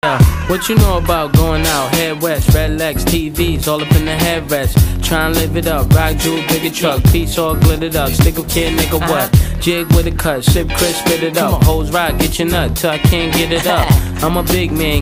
What you know about going out? Head west, red legs, TVs, all up in the headrest. Try and live it up, rock jewel, bigger truck, piece all glittered up. Stick a kid, nigga, what? Jig with a cut, sip crisp, spit it up. Hoes rock, get your nut till I can't get it up. I'm a big man.